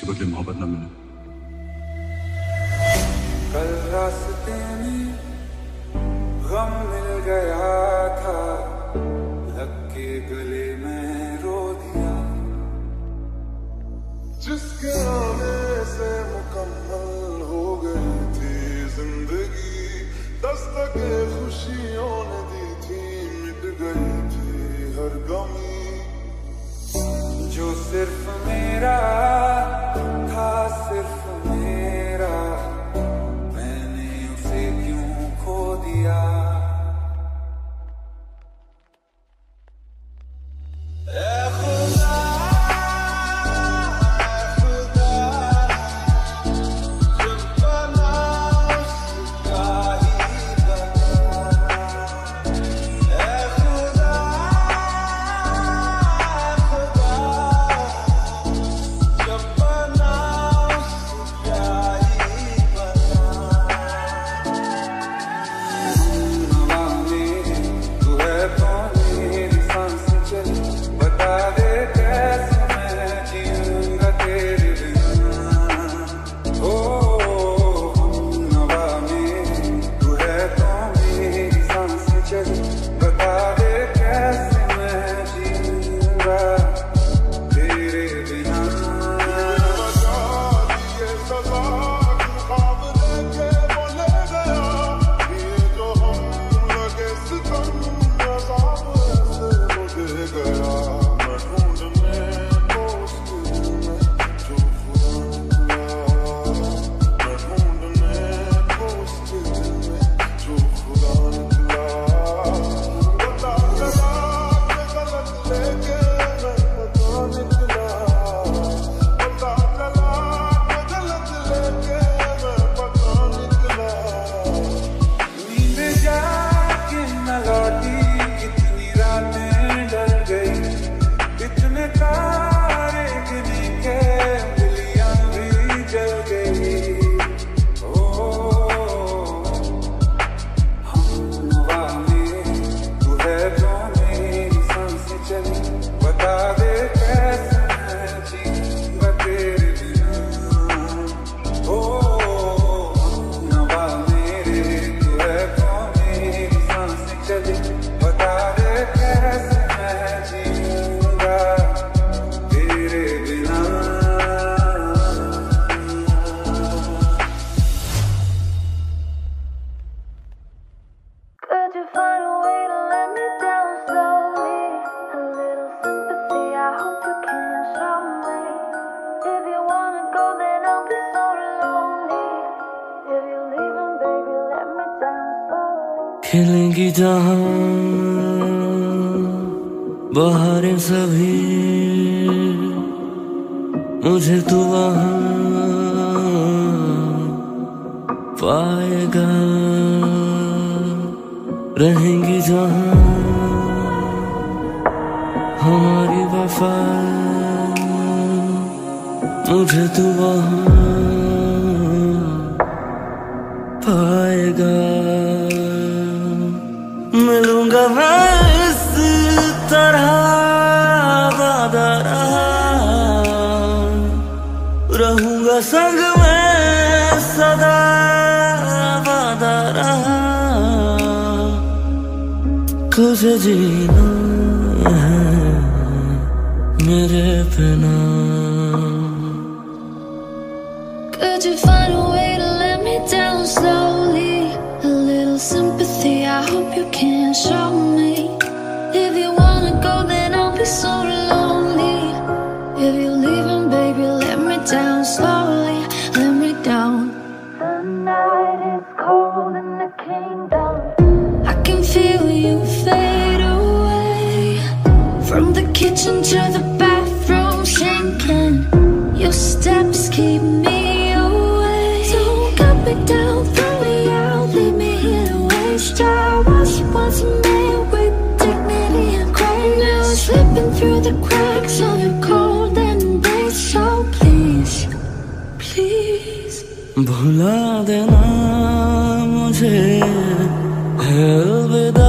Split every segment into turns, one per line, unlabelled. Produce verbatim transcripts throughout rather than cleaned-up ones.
इसके बदले मोहब्बत ना मिले।
कल रास्ते में गम मिल गया था, लग के गले में रो दिया। जिसके आने से मुकम्मल हो गई थी जिंदगी, दस्तके खुशियों ने दी थी, मिट गई थी हर गमी। जो सिर्फ मेरा था, सिर्फ मेरा, मैंने उसे क्यों खो दिया।
खिलेंगी जहां बहारें सभी, मुझे तू वहां पाएगा। रहेंगी जहां हमारी वफा, मुझे तू वहां पाएगा। मिलूंगा मैं इस तरह वादा रहा, रहूंगा संग में सदा वादा रहा। तुझे जीना है मेरे बिना।
Could you find a way to let me down slowly? A little sympathy, I hope you can show me. If you wanna go, then I'll be so lonely. If you're leaving, baby, let me down slowly, let me down. The night is cold in the kingdom. I can feel you fade away. From the kitchen to the bathroom sinking, your steps keep me away. Don't cut me down, throw me out, leave me here to waste. I was once a man with dignity and grace, now slipping through the cracks of your cold embrace. So please, please
भुला देना मुझे, है अलविदा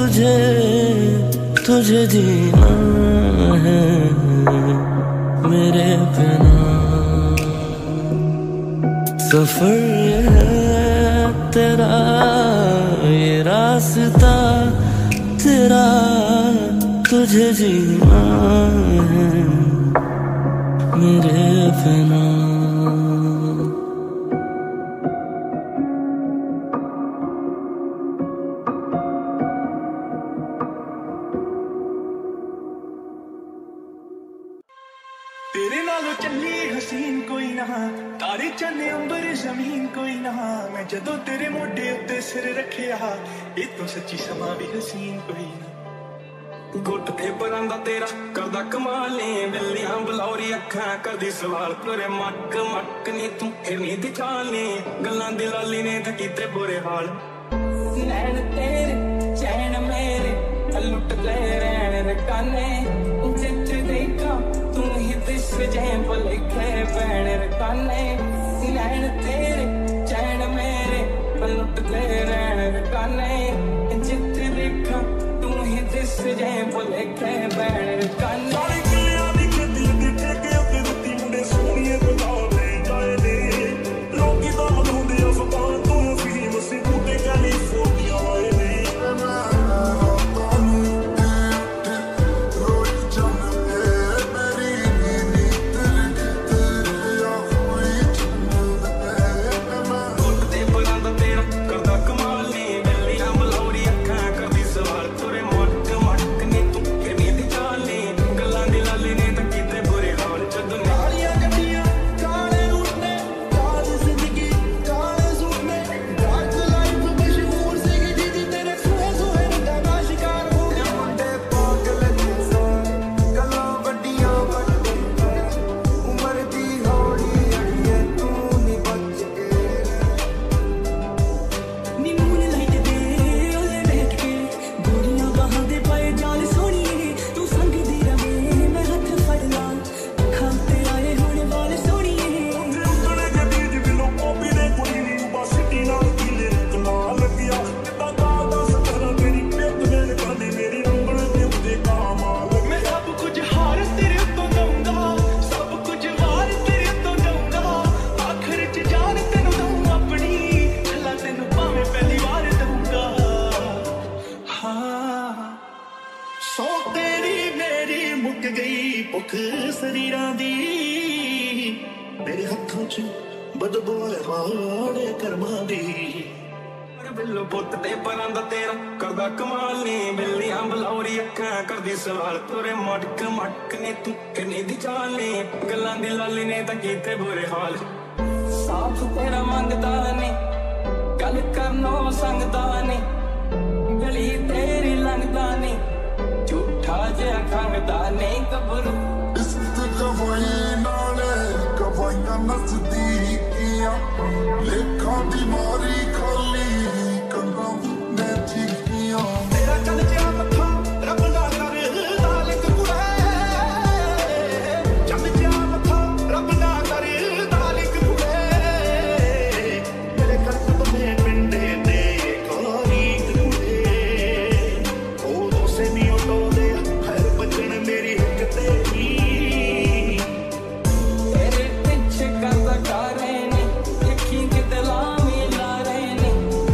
तुझे, तुझे जीना है मेरे मेरे बिना। सफर ये है तेरा, ये रास्ता तेरा, तुझे जीना है मेरे बिना।
तेरे नालों चली हसीन कोई ना, तारे चन्ने अंबर जमीन कोई ना। मैं जदों तेरे मोढे उत्ते सिर रखिया, ये तो सच्ची समा भी हसीन कोई ना। गुट ते बरांदा तेरा करदा कमाल ने, बिल्लियां बलौरी अखां करदी सवाल। तेरे मक मक नी तू फिरनी दी चाल ने, गल्लां दी लाली ने तां कीते बुरे हाल। नैन तेरे चैन मेरे लुट ले रैन रकाने, जित देखा तू ही दिस जैं भुलेखे पैण रकाने। नैन तेरे चैन मेरे लुट ले रैन रकाने, जित देखा तू ही दिस जैं भुलेखे पैण रकाने। सारे किलियां दी खेती दी ठेके उत्ते दित्ती मुंडे सोहणिए गुलाबे जाए ने, लोकी तां मनाउंदे आ ज़बान तों अफीम असीं बूटे कैलीफोर्निया आए ने। सवाल तोरे मटक मटक ने तू किन्नी दी चाल ने, गल्लां दी लाली ने तां कीते बुरे हाल। साथ तेरा मंगदा ने, गल करनो संगदा ने, गली तेरी लंघदा ने, झूठा जिहा खंगदा ने गबरू।
इश्क गवाई नाले गवाइयां नज़दीकियां, लेखां दी मारी खाली कंगां ने चीकियां।
तेरा कल जिहा मत्था रब ना
तेरे पिछे करदा गा रहे ने, देखी किते लामी ला रहे ने।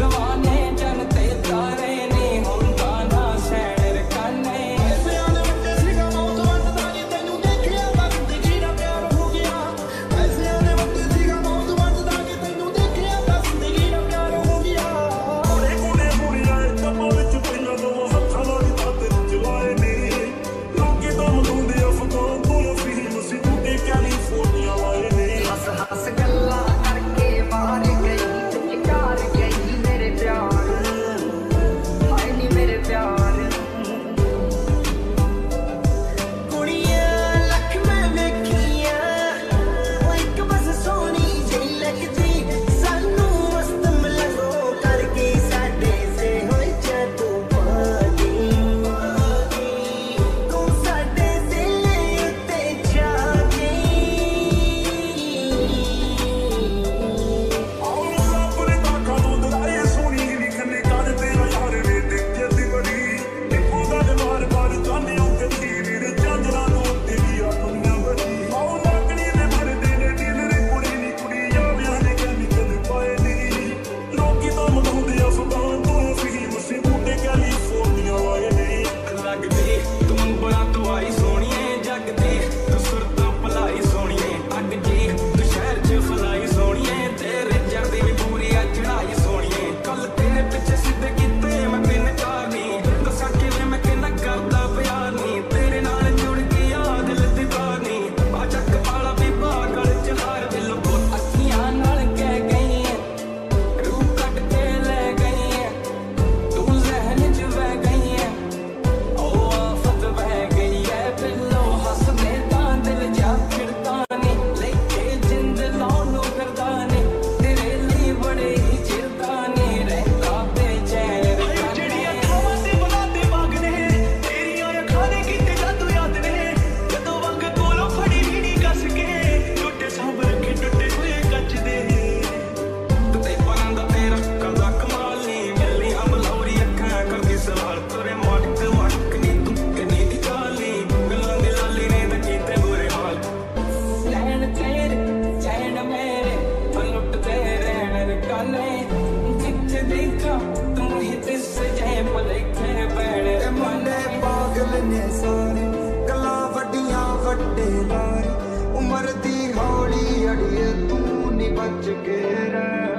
ने सारे गल्लां वड्डियां वड्डे लारे उम्र दी हौली अड़िए तू नी बच के रह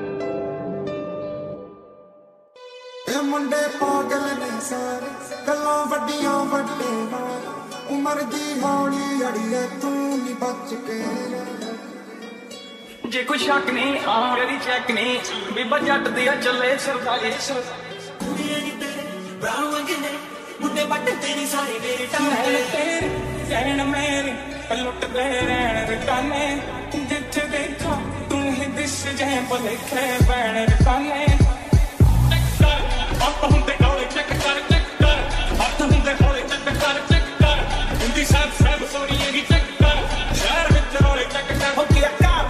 ए मुंडे पागल ने सारे गल्लां वड्डियां वड्डे लारे उम्र दी हौली अड़िए तू नी बच के रह
जे कोई शक नहीं आ मेरी चेक नहीं बीबा जट दिया चले सरकारी कुड़ियां नी तेरे ब्राउन गिने मुंडे बट तेरी सारी मेरी टांगे तेरे जैन मेरे लुट दे रहन रकाने जिथे देखो तू ही दिस जै भलेखे पैण रकाने चेक कर आप हुंदे हौले चेक कर चेक कर आप हुंदे हौले चेक कर चेक कर हिंदी साथ सब सोनिए की चेक कर शहर विच हौले चेक कर हो गया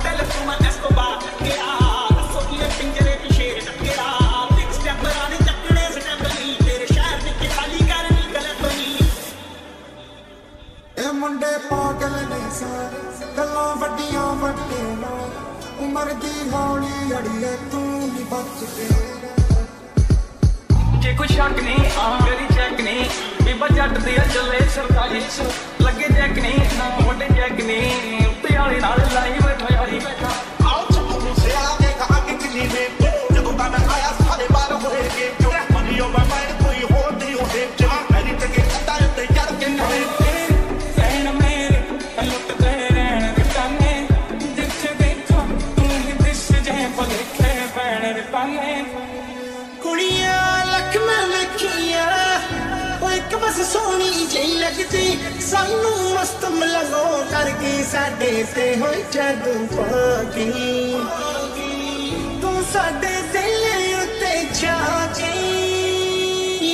मुंडे पागल ने सारे गल्लां वड्डियां वड्डे लारे उम्र दी हौली अड़िए तू नी बच के
जे कोई शक नहीं आ मेरी चेक नहीं बीबा जट दिया चले सरकारी लगे चेक नहीं मोटे चेक नहीं उत्ते वाली नाल लाई बैठा यारी बैठा आओ चप्पू से आगे आगे चली में जब मैं आया सारे बार होए के जो मनी ओवर माइंड कोई हो नहीं होए जब मेरी तके कटा ते यार के नहीं
कुड़ियां लख मैं वेखियां ओ एक बस सोहनी जही लगदी सानू मस्त मलगो कर गई साडे ते होई जादू पागी तू साडे दिल उत्ते छा गई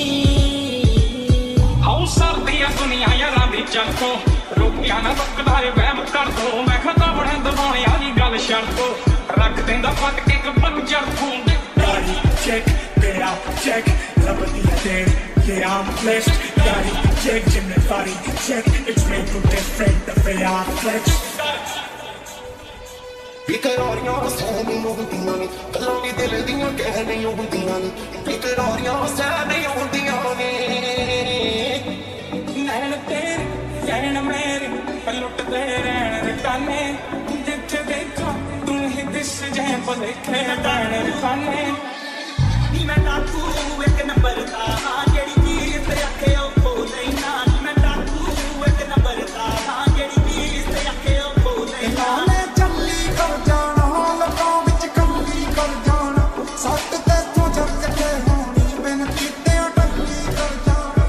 हाउ सर्दियां दुनिया यारां दी चक्को रोकिया ना रुकदा ए वहम कर दो मैं खता बड़े दबाने वाली गल छड़ दो रख देंदा फट के कपन चढ़ खून
Daddy, check, get out, check, love the dead, yeah I'm blessed. Daddy, check, gym and body, check, it's made for different, the way I flex.
बेकरारियां सह नहीं होंदियां ने गल्लां दी दिल दियां कह नहीं होंदियां ने बेकरारियां सह नहीं होंदियां ने
नैन तेरे जैन मेरे लुट दे रहन रकाने जिथे देखो तू ही दिस जै भलेखे पैण रकाने नी मैं डाकू एक नंबर दा जेड़ी चीज ते आखे ओ खो लेना नी मैं डाकू एक नंबर दा जेड़ी चीज ते आखे ओ खो लेना
नाले चली कर जाना लगा विच कल्ली कर जाना सट ते तू जग के होनी बिन कीते टल्ली कर जाना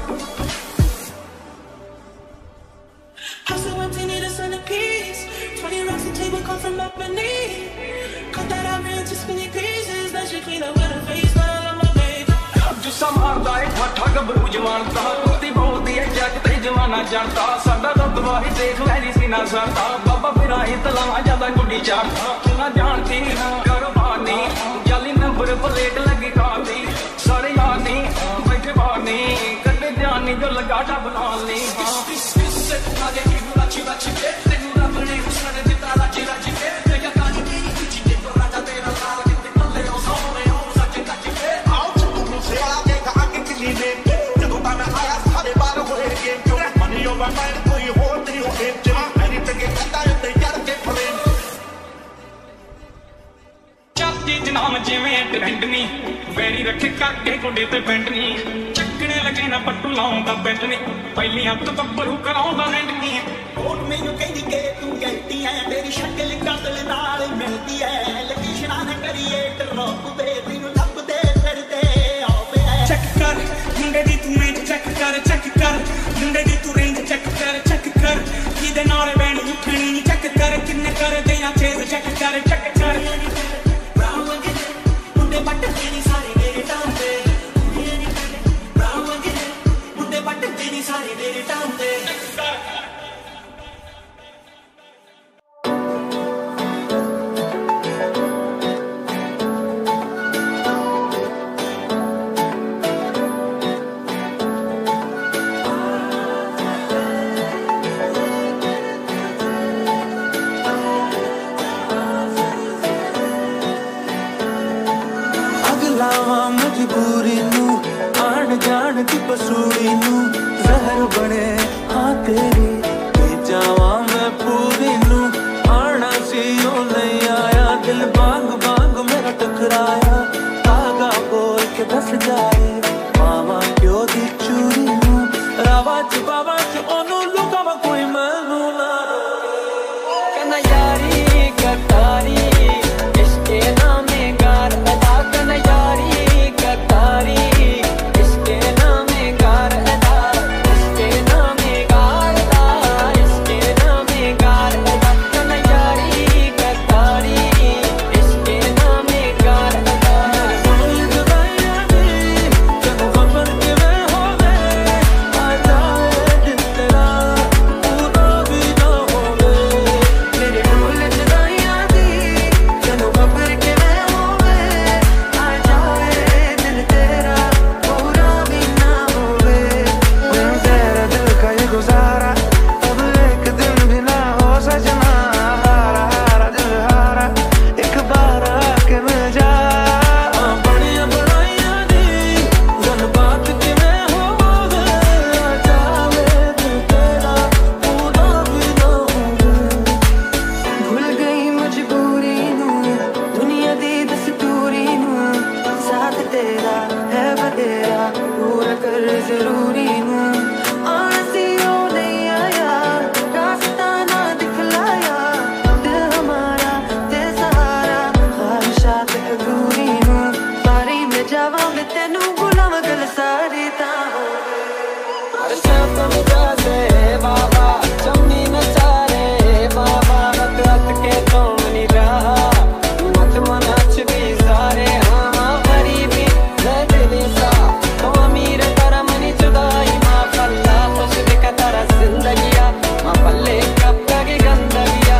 Hustle empty, need a centerpiece. Twenty racks a table come from up beneath. Cut that out real to spinning pieces. That should clean up with a face, but I love my baby. जुस्सा मारदा है ठाठा गबरू जवानता कुत्ती बोलदी है जग ते जवाना जानता साडा दबदबा ही देख वैरी सीना सरता बाबा फिरा ही तलावा ज्यादा गुड्डी चाड़ता तू ना जानती ना कारोबार नहीं जाली नंबर प्लेट लगी कार दी सारे यार नहीं बैठे बाहर नहीं कदे ध्यान नहीं जो लगा डब नाल नहीं आगे की राची राची के तेनू रब ने उसने दिता राची राची के तेरा तानी की कुछ के तो राजा तेरा लाल के तले ओ सोने ओ सच सच के
आओ चप्पू से आगे आगे चली में जब मैं आया सारे बार होए के जो मनी ओवर माइंड कोई हो नहीं होए जब मेरी तके कटा ते यार के फले
चाची जनाम जिवें ट्रेंड नहीं वैरी रखे करके गोडे ते पेंट नहीं ਚੱਕਣੇ ਲੱਗੇ ਨਾ ਪੱਟੂ ਲਾਉਂਦਾ ਬੈਂਡ ਨਹੀਂ ਪਹਿਲੀ ਹੱਥ ਬੱਬਰੂ ਕਰਾਉਂਦਾ ਨੈਂਡ ਨਹੀਂ ਕੋਟ ਮੈਨੂੰ ਕਹਿੰਦੀ ਕਿ ਤੂੰ ਗਲਤੀ ਐ ਤੇਰੀ ਸ਼ਕਲ ਕਾਤਲ ਨਾਲ ਮਿਲਦੀ ਐ ਲਕੀਸ਼ਣਾ ਨਾ ਕਰੀਏ ਟਰੋਪ ਤੇ ਤੈਨੂੰ ਲੱਭਦੇ ਫਿਰਦੇ ਆਵੇ ਚੈੱਕ ਕਰ ਮੁੰਡੇ ਦੀ ਤੂੰ ਰੇਂਜ ਚੈੱਕ ਕਰ ਚੈੱਕ ਕਰ ਮੁੰਡੇ ਦੀ ਤੂੰ ਰੇਂਜ ਚੈੱਕ ਕਰ ਚੈੱਕ ਕਰ ਕਿਹਦੇ ਨਾਲ ਬੈਂਡ ਉੱਠਣੀ ਨਹੀਂ ਚੈੱਕ ਕਰ ਕਿੰਨੇ ਕਰਦੇ ਆ ਚੇਜ਼ ਚੈੱਕ ਕਰ ਚੈੱਕ ਕਰ ਬਰਾਊਨ ਮੁੰਡੇ ਬੱਟ ਤੇਰੀ ਸਾਰੇ ਮੇਰੇ ਟਾਂਦੇ सारी मेरे टांगे
अगलावा मजबूरी नू आन जान दी बसूरी नू कना यारी गद्दारी इसके नामे गार अदा कना यारी गद्दारी इसके नामे गार अदा इसके नामे गार अदा इसके नामे गार अदा कना यारी गद्दारी इसके नामे गार अदा भूल जुदाइयां दी जब खबर के मैं होवे आ जाए दिल तेरा पूरा भी ना होवे मेरे भूल जुदाइयां दी जब खबर के मैं होवे आ जाए दिल तेरा पूरा भी ना होवे मैं तेरा दिल का ये गुजारा अब एक दिन भी ना हो सजना हारा हारा दिल हारा एक बार आके मिल जा बड़िया बड़ाइयां दी जन बात के मैं होवे आ जावे दिल तेरा पूरा भी ना होवे भूल गई मजबूरी नू दुनिया दी दस्तूरी नू साथ तेरा है बतेरा पूरा कर जरूरी नू आसी हो नहीं आया रास्ता ना दिखलाया दिल हमारा तेरे सहारा ख्वाहिशात अधूरी नू सारी में जावा मैं तेनू बुलावा गल सारी ता होवे सब मजा से बाबा चमनी नचारे बाबा रत रत के तुम नहीं रहा मत मनाच भी सारे हाँ मरी भी मैं दिली सा तो अमीर करम नहीं जुदाई माँ पल्ला खुश दिखा तारा जिंदगिया माँ पल्ले कब तक गंदगिया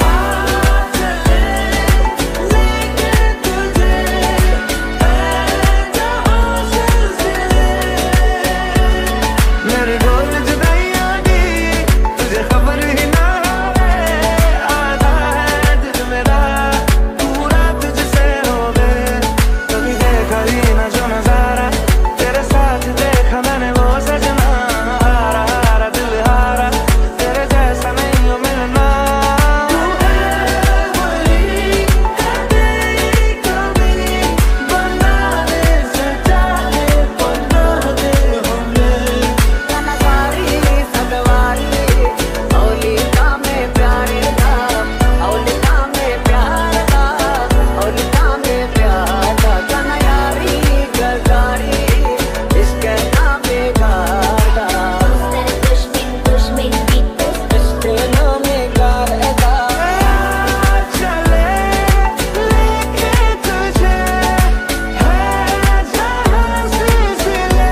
मेरे बोल जुदाइयां दी तुझे खबर ही ना होवे आधा है दिल मेरा पूरा तुझसे होवे कभी देखा ही ना जो नजारा तेरे साथ देखा मैंने वो सजना हारा हारा दिल हारा तेरे जैसा नहीं हो मिलना तू है वही है तेरी कमी बना दे सजा दे बना दे हमें कनवारी सदवारी औलिया में प्यार दा औलिया में प्यार दा औलिया में प्यार दा कना यारी गद्दारी इसके नामे गार दा
Push me, push me, beat this.
इसके नामे गार अदा चले लेके तुझे है जहां सिलसिले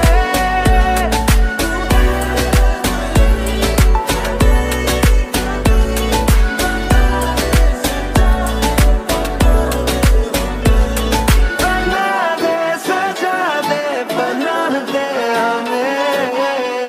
बना दे सजा दे बना दे हमें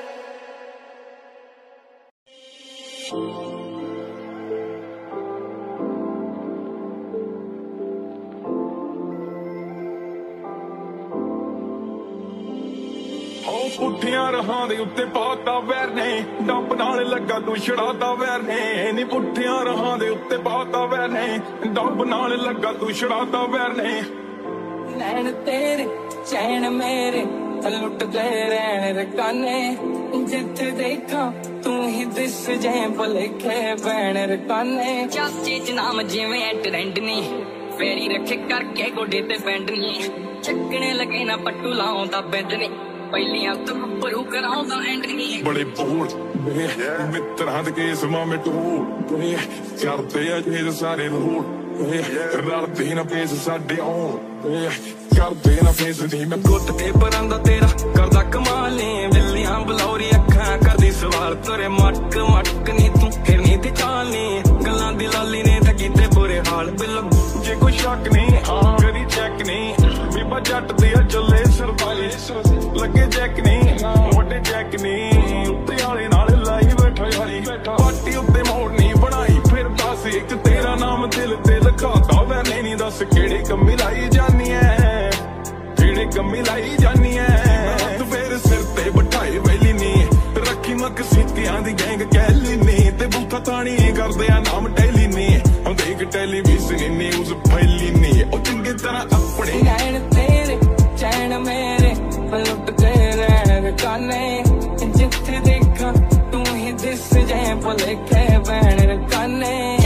ਹੋ ਪੁੱਠਿਆਂ ਰਹਾਂ ਦੇ ਉੱਤੇ ਪਾਤਾ ਵੈਰ ਨੇ ਡੱਬ ਨਾਲ ਲੱਗਾ ਤੂੰ ਛੜਾਤਾ ਵੈਰ ਨੇ ਨੀ ਪੁੱਠਿਆਂ ਰਹਾਂ ਦੇ ਉੱਤੇ ਪਾਤਾ ਵੈਰ ਨੇ ਡੱਬ ਨਾਲ ਲੱਗਾ ਤੂੰ ਛੜਾਤਾ ਵੈਰ ਨੇ
नैन तेरे चैन मेरे लुट गए रैन रकाने जिथे देखा तू ही दिस जै भलेखे बैन रकाने
ਚਾਚੇ ਚ ਨਾਮ ਜਿਵੇਂ ਟ੍ਰੈਂਡ ਨਹੀਂ ਫੇਰੀ ਰੱਖੇ ਕਰਕੇ ਗੋਡੇ ਤੇ ਬੈਂਡ ਨਹੀਂ ਚੱਕਣੇ ਲਗੇ ਨਾ ਪੱਟੂ ਲਾਉਂਦਾ ਬੈਂਡ ਨਹੀਂ ਪਹਿਲੀਆਂ ਤੋਂ ਪਰੂ ਕਰਾਉਂਦਾ ਐਂਡ ਨਹੀਂ
ਬੜੇ ਬੋਲ ਵੇ ਮਿੱਤਰਾਂ ਦੇ ਕੇਸ ਮਾਮੇ ਟੋਲ ਵੇ ਕਰਦੇ ਆ ਜੇ ਸਾਰੇ ਰੋਲ ਵੇ ਰਲਦੇ ਨਾ ਫੇਸ ਸਾਡੇ ਆਉਣ ਵੇ ਕਰਦੇ ਨਾ ਫੇਸ ਨਹੀਂ ਮੈਂ
ਗੁੱਤ ਤੇ ਪਰਾਂਦਾ ਤੇਰਾ ਕਰਦਾ ਕਮਾਲ ਨੇ ਬਿੱਲੀਆਂ ਬਲੌਰੀ ਅੱਖਾਂ ਕਰਦੀ ਸਵਾਲ ਤੇਰੇ ਮਟਕ ਮਟਕ ਨੀ ਤੂੰ ਫਿਰਨੀ ਤੇ ਚਾਲ ਨੀ ਗੱਲਾਂ ਦੀ ਲਾਲੀ ਨੇ ਤਾਂ ਕੀਤੇ ਬੁਰੇ ਹਾਲ ਬਿੱਲ
ਜੇ ਕੋਈ ਸ਼ੱਕ ਨਹੀਂ ਹਾਂ ਕਰੀ ਚੈੱਕ ਨਹੀਂ ਬੀਬਾ ਜੱਟ ਦੇ ਆ ਚੱਲੇ ਸਰਦਾਰੀ ਲੱਗੇ ਚੈੱਕ ਨਹੀਂ ਵੱਡੇ ਚੈੱਕ ਨਹੀਂ ਉੱਤੇ ਵਾਲੇ ਨਾਲ ਲਾਈ ਬੈਠਾ ਯਾਰੀ ਪਾਰਟੀ ਉੱਤੇ ਮੋੜ ਨਹੀਂ ਬਣਾਈ ਫਿਰਦਾ ਸੀ ਇੱਕ ਤੇਰਾ ਨਾਮ ਦਿਲ ਤੇ ਲਿਖਾਤਾ ਵੈਨੇ ਨਹੀਂ ਦੱਸ ਕਿਹੜੇ ਕੰਮੀ ਲਾਈ ਜਾਨੀ ਐ ਕਿਹੜੇ ਕੰਮੀ ਲਾਈ ਜਾਨੀ ਐ ਤੂੰ ਫੇਰ ਸਿਰ ਤੇ ਬਿਠਾਏ ਵੈਲੀ ਨੀ ਰੱਖੀ ਮੱਕ ਸੀਤਿਆਂ ਦੀ ਗੈਂਗ ਕਹਿਲੀ ਨੀ ਤੇ ਬੂਥਾ ਤਾਣੀ ਕਰਦੇ ਆ ਨਾਮ ਟੈਲੀ ਨੀ ਹੁੰਦੇ ਇੱਕ ਟੈਲੀਵਿਜ਼ਨ ਨਿਊਜ਼ ਫੈਲੀ ਨੀ ਉਹ ਚੰਗੀ ਤਰ੍ਹਾਂ ਆਪਣੇ
ਨੈਣ ਤੇਰੇ ਚੈਨ ਮੇਰੇ ਲੁੱਟ ਗਏ ਰੈਣ ਰਕਾਨੇ ਜਿੱਥੇ ਦੇਖਾਂ ਤੂੰ ਹੀ ਦਿਸ ਜੈ ਭਲੇਖੇ ਬੈਣ ਰਕਾਨੇ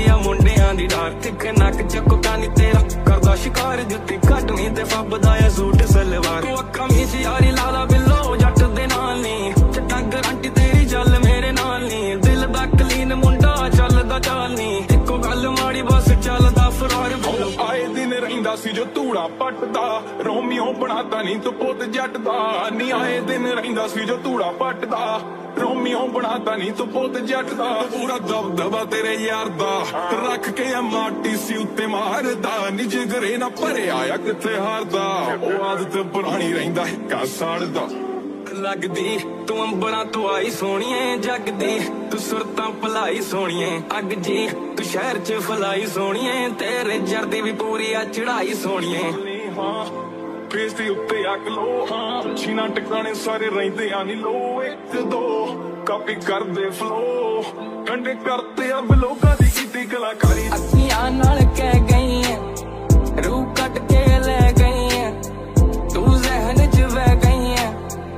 आ मुंडियां दी डार तिखे नक चक्का नी तेरा करदा शिकार जुत्ती कटनी ते फबदा है सूट सलवार तू अक्खां मीच यारी लाला बिल्लो जट दे नाल नी चट्टा गारंटी तेरी चल मेरे नाल नी दिल दा कलीन मुंडा चलदा चाल नी इक्को गल माड़ी बस चलदा फरार बिल्लो
आए दिन रहिंदा सी जो धूड़ा पटदा रोमियो बनाता नी तू पुत जट दा नी आए दिन रहिंदा सी जो धूड़ा पटदा रोमियो बनाता नी तू पुत जट दा पूरा दबदबा तेरे यार दा रख के माटी सी उत्ते मारदा नी जिगरे ना भरे आया किथे हारदा ओ आदत पुरानी रहिंदा हिक्का साड़दा
लगदी तू अंबरां तो आई सोहणीए जगदी तू सुरतां भलाई सोहणीए अग जी तू शहर च फलाई सोहणीए तेरे जरदी भी पूरी आ चढ़ाई सोहणीए
हाँ फेस दे उत्ते अग लो हाँ छीना टकाने सारे रहिंदे आ नी लो एक दो कापी कर दे फ्लो कंडे करते अब लोगां दी कीती कलाकारी
अखियां नाल कह गई है रूह कट के ले गई है तू जहन च बह गई है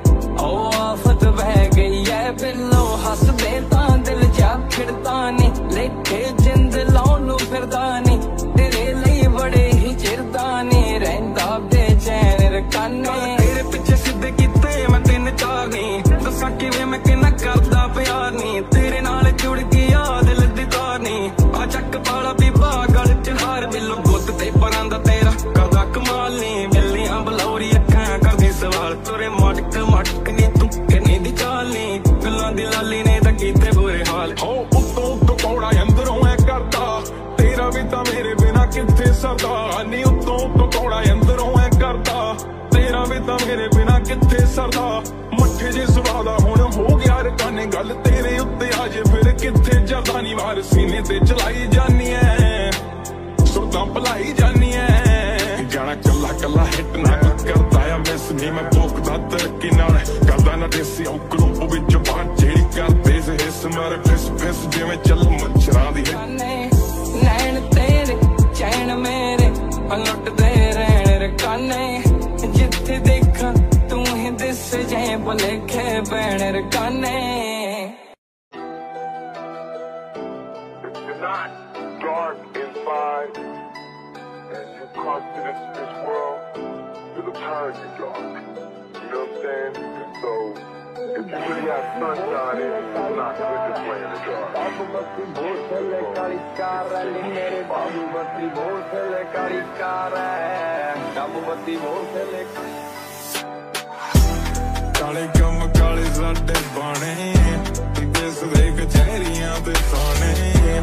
ओ आफत बह गई है बिल्लो हस दे तां दिल जा खिड़दा नी लेके जिंद लाउण नूं फिरदा नी तेरे लई बड़े ही चिरदा नी रहिंदा बेचैन रकाने तेरे पिछे सिद्धे कीते मैं तीन चार नी दस्सां किवें मैं किन्ना करदा प्यार नी तेरे नाल जुड़ गया दिल दी तार नी आ चक पाला बीबा गल च हार बिल्लो गुੱਤ ते परां दा तेरा करदा कमाल नी मिलियां बलौरी अखां करदी सवाल तुरे मटक मटक नी तू किन्नी दी चाल नी गल्लां दी लाली ने तां कीते बुरे हाल
हो उत्तों उत्तों कौड़ा अंदरों ऐ करदा तेरा भी तां मेरे बिना किथे सरदा नी उत्तों उत्तों कौड़ा अंदरों ऐ करदा तेरा भी तां मेरे बिना किथे सरदा मट्ठे जे सुभादा हुण हो गया रकाने गल तेरे उत्ते अजे फिर किथे जरदा नी वार सीने ते चलाई जानी ऐ सुरतां भलाई जानी ऐ गाना कला कला हिट ना करदा आ मिस नी मैं भोगदा तरक्की नाल करदा ना देसी औ ग्रुप विच बाहर जेड़ी करदे से हिस मार फिस फिस जिवें चल मच्छरां दी
नैन तेरे चैन मेरे लुटदे रहण रकाने जिथे देखा तू ही दिस जाए भुलेखे पैण रकाने
Dark inside, and you come to this, this world, it'll turn you dark. You know what I'm saying? And so, if you really have sunshine in you, it's not good to play in the dark.
बाबूमती भोसले काली car ली मेरे बाबूमती भोसले काली car बाबूमती भोसले
काले कम काले साडे बाणे देस दे कचहरियां ते थाने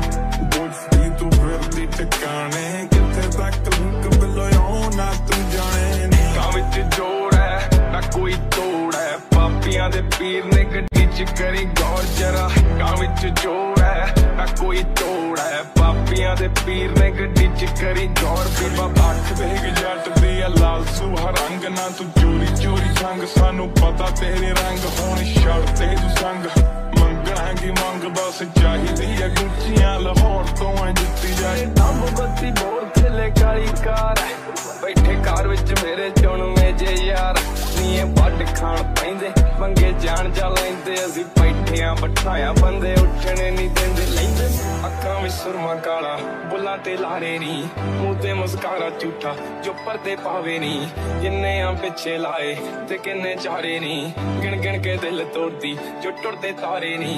बुझदी तू फिरदी ठिकाने किथे तक लिंक बिलो ना तू जाने नी विच जोड़ है ना कोई तोड़ है पापियां दे पीर ने गड्डी च करी गौर जरा कां विच जोड़ है ना कोई तोड़ है पापियां दे पीर ने गड्डी च करी गौर बीबा अख देख जट दी लाल सुहा रंग ना तू चोरी चोरी संग सानू पता तेरे रंग होण छड़ ते तू संग मंगणा की मंग बस चाहिदी है गुच्चियां लाहौर तो जुत्ती जाए
बाबूमती भोसले काली कार बैठे कार विच मेरे चुणवे जे यार नीए वड खाण पैंदे मंगे जान जा लैंदे असीं बैठियां बिठाया बंदे उठणे नहीं देंदे लैंदे अखां विच सुरमा काला बुल्लां ते लारे नी मूंह ते मुस्कारा झूठा जो पर्दे पावे नी जिन्ने आ पिछे लाए ते किन्ने चारे नी गिण गिण के दिल तोड़दी जो टुरदे तारे नी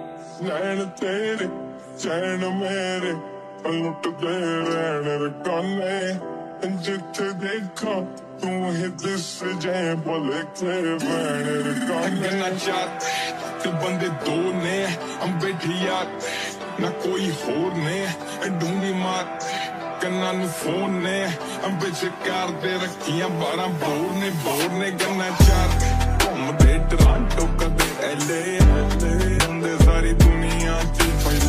नैन तेरे चैन मेरे लुटदे रहण रकाने जिथे देखा तू ही दिस जाए भुलेखे पैण रकाने
ना चाहत ते बंदे दो ने हम बैठी यार ना कोई होर ने डूंगी मात कन्ना नू फोन ने हम पिछे कार दे रखियां बारह बोर ने बोर ने गन्ना चार घूमदे टोरंटो कदे एले हुंदे सारी दुनिया च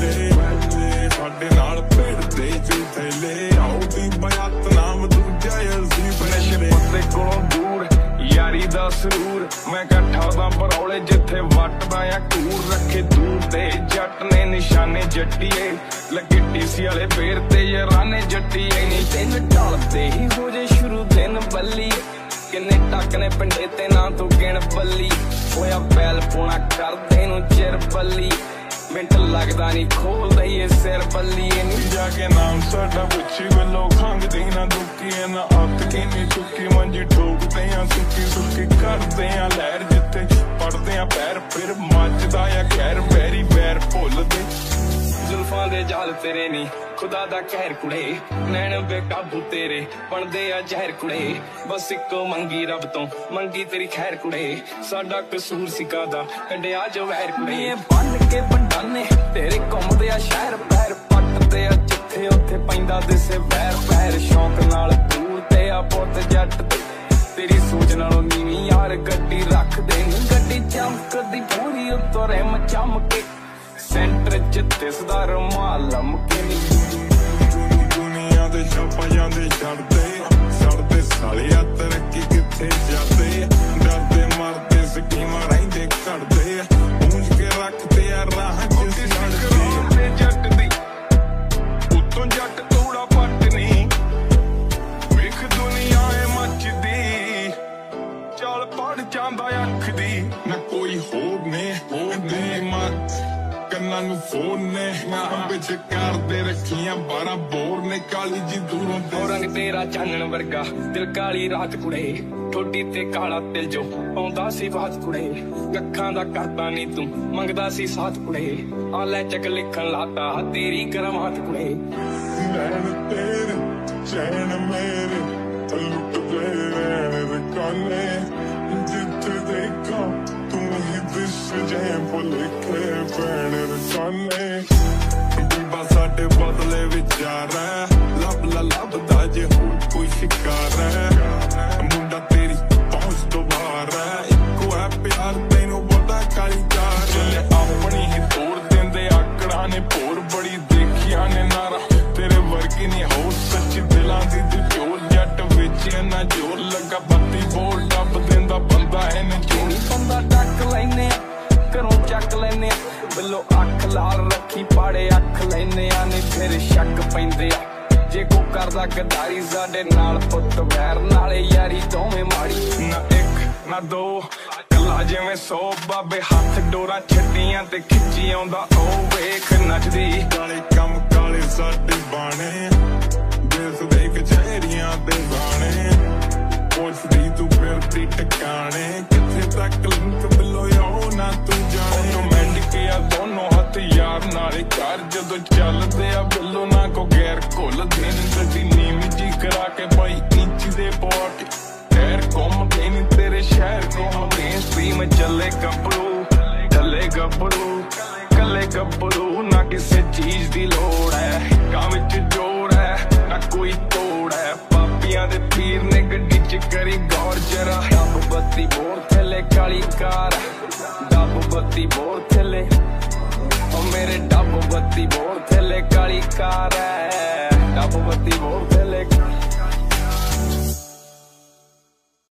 पहले साडे नाल भिड़दे च थैले आउदी बयात नाम दूजा असीं नशे पत्ते कोलों दूर यारी दा सरूर मैं कट्ठा दा परौले जिथे वटदा आ कूर रखे दूर ते जट ने निशाने जट्टीए लगे टीसी वाले पेड़ ते याराने जट्टीए नी तेन ढलदे ही हो जे शुरू दिन बल्ली किन्ने टक ने पिंडे ते ना तू गिण बल्ली होया बैल पौना करदे नू चिर बल्ली
मिंट लगदा नहीं खोल दईए सिर पल्लीए नी
जाके नाम साडा पुछी वल्लो खंगदी ना दुखी ना हत्थ किन्नी चुकी मंजी ठोकदे आ सुक्की सुक्की करदे आ लहर जिथे पड़दे आ पैर फिर मचदा आ खैर बैरी बैर भुलदे
जुल्फां दे जाल तेरे नी खुदा दा कहर कुड़े नैन बेकाबू तेरे बनदे आ जहर कुड़े बस इको मंगी रब तो मंगी तेरी खैर कुड़े साडा कसूर सिकादा कंडिया जो वैर कुड़े बन के बंडाने तेरे घुमदे आ शहर पैर पटदे आ जिथे उत्थे पैंदा दिसे वैर पैर शौक नाल दूर ते आ पुत जट तेरी सोच नालों नीवी यार गड्डी रख दे नी गड्डी चमकदी पूरी उत्तरे चमके सेंटर च तिसदा रुमाल लमके नी
दुनिया दे छापा जांदे छड़दे सड़दे सालिया तरक्की किथे जाते डरदे मरदे स्कीमां रहिंदे करदे पूंछ के रखदे आ राह च सड़दे जट दी उत्तों जट तोड़ा पटनी वेख दुनिया ए मचदी चल पड़ जांदा अख दी ना कोई होर ने होर ने मत ਕੰਨਾਂ ਨੂੰ ਫੋਨ ਨੇ ਵਿੱਚ ਕਰਦੇ ਰੱਖੀਆਂ ਬਾਰਾਂ ਬੋਰ ਨੇ ਕਾਲੀ ਜੀ ਦੂਰੋਂ
ਤੇ ਰੰਗ ਤੇਰਾ ਚਾਨਣ ਵਰਗਾ ਦਿਲ ਕਾਲੀ ਰਾਤ ਕੁੜੇ ਠੋਡੀ ਤੇ ਕਾਲਾ ਤਿਲ ਜੋ ਆਉਂਦਾ ਸੀ ਬਾਤ ਕੁੜੇ ਅੱਖਾਂ ਦਾ ਕਰਦਾ ਨਹੀਂ ਤੂੰ ਮੰਗਦਾ ਸੀ ਸਾਥ ਕੁੜੇ ਆ ਲੈ ਚੱਕ ਲਿਖਣ ਲਾਤਾ ਤੇਰੀ ਕਰਮਾਤ ਕੁੜੇ
ਨੈਣ ਤੇਰੇ ਚੈਨ ਮੇਰੇ ਲੁੱਟ ਗਏ ਰਹਿਣ ਰਕਾਨੇ ਜਿੱਥੇ ਦੇਖਾਂ जे भुलखे भैन रचाने बीबा साडे बदले विचार है लब ला लभदा जे होर कोई शिकार है मुंडा तेरी पहुंच तो बाहर है इको है प्यार तेनू बोलदा काली कार चले अपनी ही तोड़ देंदे आकड़ा ने भोर बड़ी देखिया ने नारा तेरे वर्गी नहीं हो सच्ची दिलां दी तू चोर जट विच ना जोर लगा बत्ती बोल डब देंदा बंदा है ने चोरी
बंदा डक लैने घरों चक लैने बिलो अख लाल रखी पाड़े अख लैने ने फिर शक पैंदे आ जे को करदा गदारी साडे नाल पुत वैर नाले यारी दोवें माड़ी ना एक ना दो कला जिवें सौ बाबे हाथ डोरा छड्डियां ते खिच्ची आउंदा ओ वेख नचदी
काले कम काले साडे बाणे देस दे कचहरियां ते गाने पुछदी तू फिरदी टकाने किथे तक लिंक बिलो आओ ना तू ऑटोमैटिक या दोनों हथ यार नाले कार जदों चलदे आ बिलो ना को गैर घुल देन गड्डी नीवी जी करा के भाई इंच दे पॉट पैर घुमदे नी तेरे शहर घुमदे स्ट्रीम चले गब्बरू चले गब्बरू कले गब्बरू ना किसे चीज दी लोड़ है काम विच जोड़ है ना कोई तोड़ है पापियां दे पीर ने गड्डी च करी गौर जरा डब बत्ती बोर थले काली कार डब बत्ती बोर थले ओ मेरे डब बत्ती बोर थले काली कार है डब बत्ती बोर